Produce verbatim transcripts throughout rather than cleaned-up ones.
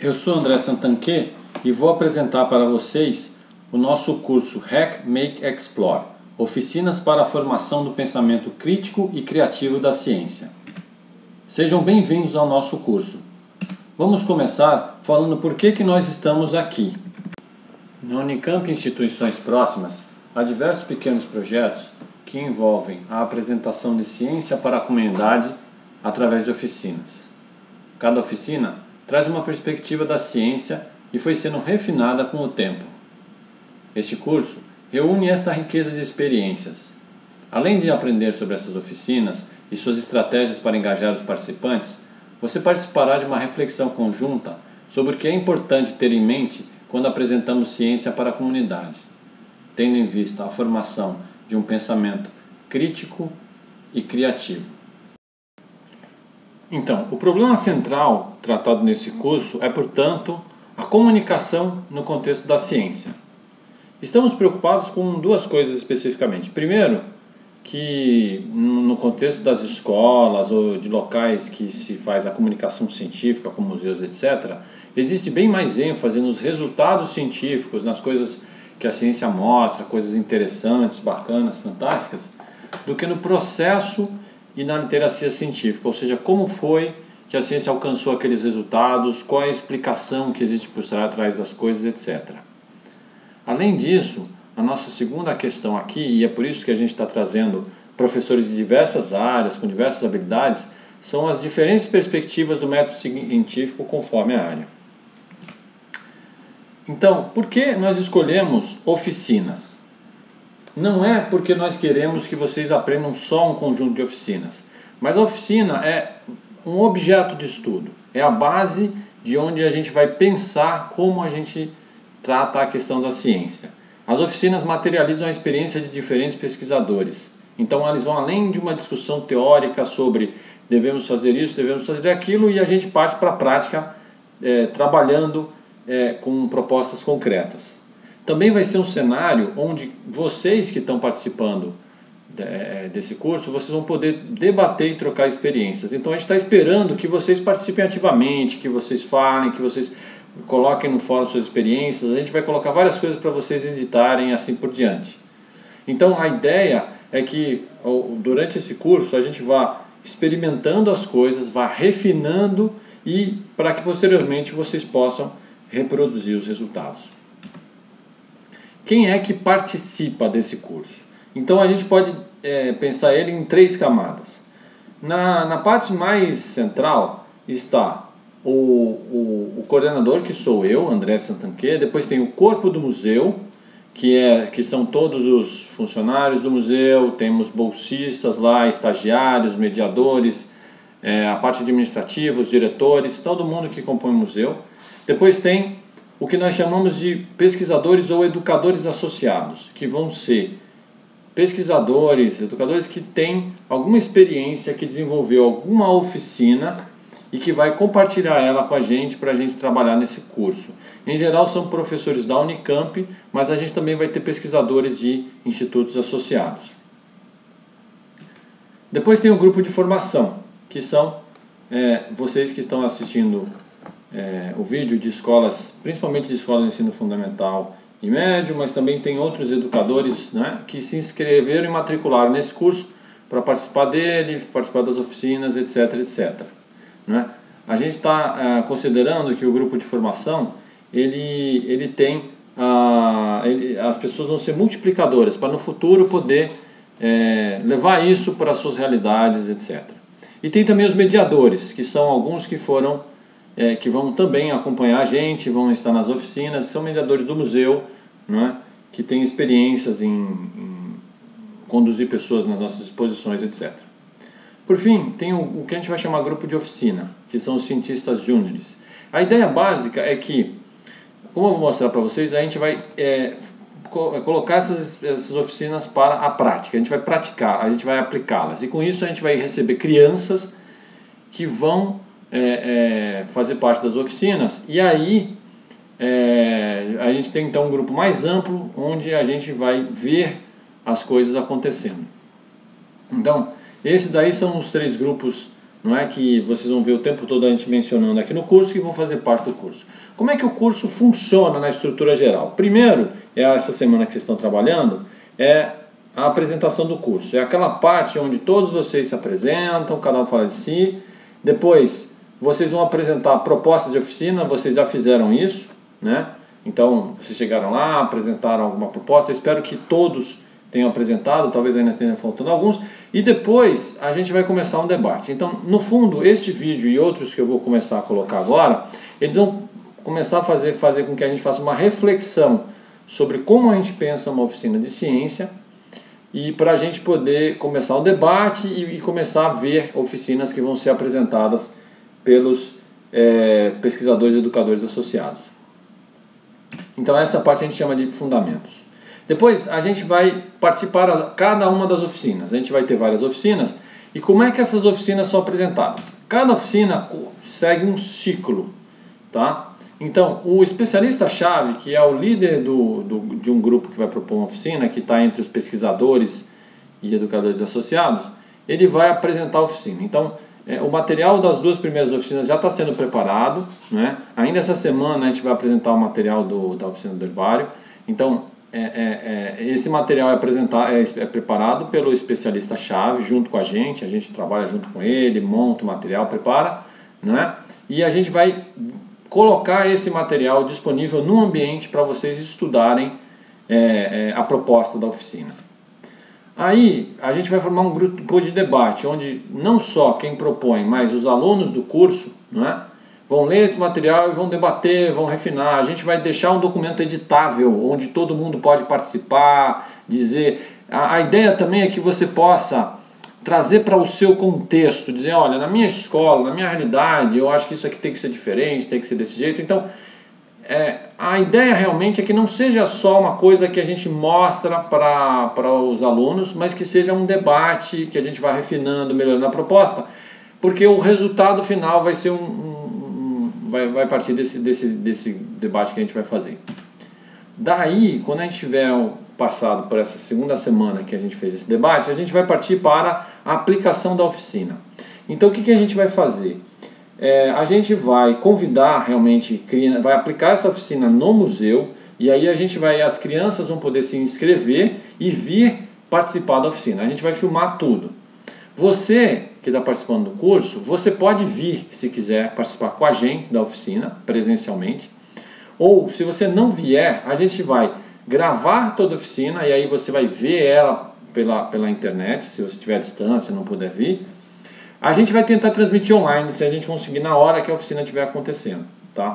Eu sou André Santanquet e vou apresentar para vocês o nosso curso Hack, Make, Explore, Oficinas para a Formação do Pensamento Crítico e Criativo da Ciência. Sejam bem-vindos ao nosso curso. Vamos começar falando por que que nós estamos aqui. Na Unicamp e instituições próximas, há diversos pequenos projetos que envolvem a apresentação de ciência para a comunidade através de oficinas. Cada oficina traz uma perspectiva da ciência e foi sendo refinada com o tempo. Este curso reúne esta riqueza de experiências. Além de aprender sobre essas oficinas e suas estratégias para engajar os participantes, você participará de uma reflexão conjunta sobre o que é importante ter em mente quando apresentamos ciência para a comunidade, tendo em vista a formação de um pensamento crítico e criativo. Então, o problema central tratado nesse curso é, portanto, a comunicação no contexto da ciência. Estamos preocupados com duas coisas especificamente. Primeiro, que no contexto das escolas ou de locais que se faz a comunicação científica, como museus, etcétera, existe bem mais ênfase nos resultados científicos, nas coisas que a ciência mostra, coisas interessantes, bacanas, fantásticas, do que no processo e na literacia científica, ou seja, como foi que a ciência alcançou aqueles resultados, qual é a explicação que existe por trás das coisas, etcétera. Além disso, a nossa segunda questão aqui, e é por isso que a gente está trazendo professores de diversas áreas, com diversas habilidades, são as diferentes perspectivas do método científico conforme a área. Então, por que nós escolhemos oficinas? Não é porque nós queremos que vocês aprendam só um conjunto de oficinas, mas a oficina é um objeto de estudo, é a base de onde a gente vai pensar como a gente trata a questão da ciência. As oficinas materializam a experiência de diferentes pesquisadores, então elas vão além de uma discussão teórica sobre devemos fazer isso, devemos fazer aquilo, e a gente parte para a prática é, trabalhando é, com propostas concretas. Também vai ser um cenário onde vocês que estão participando desse curso, vocês vão poder debater e trocar experiências. Então a gente está esperando que vocês participem ativamente, que vocês falem, que vocês coloquem no fórum suas experiências. A gente vai colocar várias coisas para vocês editarem e assim por diante. Então a ideia é que durante esse curso a gente vá experimentando as coisas, vá refinando e para que posteriormente vocês possam reproduzir os resultados. Quem é que participa desse curso? Então a gente pode é, pensar ele em três camadas. Na, na parte mais central está o, o, o coordenador, que sou eu, André Santanquet. Depois tem o corpo do museu, que, é, que são todos os funcionários do museu. Temos bolsistas lá, estagiários, mediadores, é, a parte administrativa, os diretores, todo mundo que compõe o museu. Depois tem o que nós chamamos de pesquisadores ou educadores associados, que vão ser pesquisadores, educadores que têm alguma experiência, que desenvolveu alguma oficina e que vai compartilhar ela com a gente para a gente trabalhar nesse curso. Em geral são professores da Unicamp, mas a gente também vai ter pesquisadores de institutos associados. Depois tem o grupo de formação, que são é, vocês que estão assistindo É, o vídeo de escolas, principalmente de escolas de ensino fundamental e médio, mas também tem outros educadores, né, que se inscreveram e matricularam nesse curso para participar dele, participar das oficinas, etc, etcétera. Né? A gente está é, considerando que o grupo de formação, ele, ele tem, a, ele, as pessoas vão ser multiplicadoras para no futuro poder é, levar isso para as suas realidades, etcétera. E tem também os mediadores, que são alguns que foram É, que vão também acompanhar a gente, vão estar nas oficinas, são mediadores do museu, não é? Que têm experiências em, em conduzir pessoas nas nossas exposições, etcétera. Por fim, tem o, o que a gente vai chamar grupo de oficina, que são os cientistas júniores. A ideia básica é que, como eu vou mostrar para vocês, a gente vai é, co colocar essas, essas oficinas para a prática, a gente vai praticar, a gente vai aplicá-las, e com isso a gente vai receber crianças que vão É, é, fazer parte das oficinas, e aí é, a gente tem então um grupo mais amplo onde a gente vai ver as coisas acontecendo. Então esses daí são os três grupos não é, que vocês vão ver o tempo todo a gente mencionando aqui no curso, que vão fazer parte do curso. Como é que o curso funciona na estrutura geral? Primeiro, é essa semana que vocês estão trabalhando, é a apresentação do curso. É aquela parte onde todos vocês se apresentam, cada um fala de si. Depois, vocês vão apresentar propostas de oficina, vocês já fizeram isso, né? Então, vocês chegaram lá, apresentaram alguma proposta. Eu espero que todos tenham apresentado, talvez ainda tenha faltando alguns. E depois, a gente vai começar um debate. Então, no fundo, este vídeo e outros que eu vou começar a colocar agora, eles vão começar a fazer, fazer com que a gente faça uma reflexão sobre como a gente pensa uma oficina de ciência, e para a gente poder começar o debate e, e começar a ver oficinas que vão ser apresentadas pelos é, pesquisadores e educadores associados. Então essa parte a gente chama de fundamentos. Depois a gente vai partir para cada uma das oficinas. A gente vai ter várias oficinas. E como é que essas oficinas são apresentadas? Cada oficina segue um ciclo, tá? Então, o especialista-chave, que é o líder do, do, de um grupo que vai propor uma oficina, que está entre os pesquisadores e educadores associados, ele vai apresentar a oficina. Então, é, o material das duas primeiras oficinas já está sendo preparado, né? Ainda essa semana a gente vai apresentar o material do, da oficina do herbário. Então, é, é, é, esse material é, apresentar, é, é preparado pelo especialista-chave junto com a gente, a gente trabalha junto com ele, monta o material, prepara, né? E a gente vai colocar esse material disponível no ambiente para vocês estudarem é, é, a proposta da oficina. Aí a gente vai formar um grupo de debate, onde não só quem propõe, mas os alunos do curso, não é, vão ler esse material e vão debater, vão refinar. A gente vai deixar um documento editável, onde todo mundo pode participar, dizer... A, a ideia também é que você possa trazer para o seu contexto, dizer, olha, na minha escola, na minha realidade, eu acho que isso aqui tem que ser diferente, tem que ser desse jeito. Então, é, a ideia realmente é que não seja só uma coisa que a gente mostra para, para os alunos, mas que seja um debate, que a gente vai refinando, melhorando a proposta, porque o resultado final vai ser um, um, um vai, vai partir desse, desse, desse debate que a gente vai fazer. Daí, quando a gente tiver passado por essa segunda semana que a gente fez esse debate, a gente vai partir para a aplicação da oficina. Então, o que, que a gente vai fazer? É, a gente vai convidar realmente, vai aplicar essa oficina no museu, e aí a gente vai, as crianças vão poder se inscrever e vir participar da oficina. A gente vai filmar tudo. Você que está participando do curso, você pode vir, se quiser, participar com a gente da oficina, presencialmente. Ou, se você não vier, a gente vai gravar toda a oficina, e aí você vai ver ela pela, pela internet, se você estiver à distância, não puder vir. A gente vai tentar transmitir online, se a gente conseguir na hora que a oficina estiver acontecendo, tá?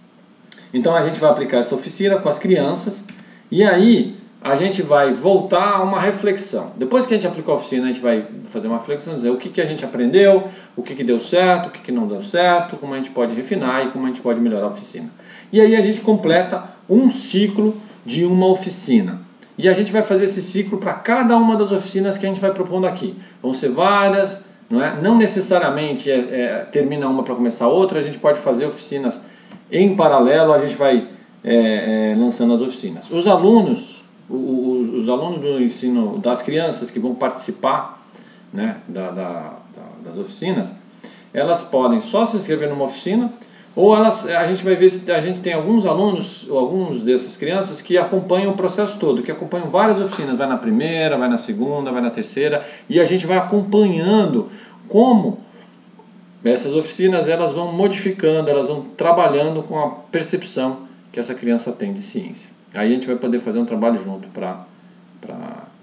Então a gente vai aplicar essa oficina com as crianças, e aí a gente vai voltar a uma reflexão. Depois que a gente aplicou a oficina, a gente vai fazer uma reflexão, dizer o que, que a gente aprendeu, o que, que deu certo, o que, que não deu certo, como a gente pode refinar e como a gente pode melhorar a oficina. E aí a gente completa um ciclo de uma oficina. E a gente vai fazer esse ciclo para cada uma das oficinas que a gente vai propondo aqui. Vão ser várias, não é? Não necessariamente é, é, termina uma para começar outra, a gente pode fazer oficinas em paralelo, a gente vai é, é, lançando as oficinas. Os alunos, os, os alunos do ensino, das crianças que vão participar, né, da, da, da, das oficinas, elas podem só se inscrever numa oficina, ou elas, a gente vai ver se a gente tem alguns alunos, ou alguns dessas crianças que acompanham o processo todo, que acompanham várias oficinas, vai na primeira, vai na segunda, vai na terceira, e a gente vai acompanhando como essas oficinas elas vão modificando, elas vão trabalhando com a percepção que essa criança tem de ciência. Aí a gente vai poder fazer um trabalho junto pra, pra,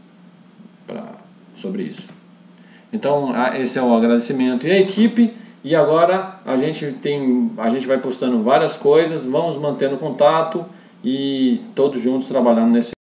pra, sobre isso. Então esse é o agradecimento e a equipe. E agora a gente, tem, a gente vai postando várias coisas, vamos mantendo contato e todos juntos trabalhando nesse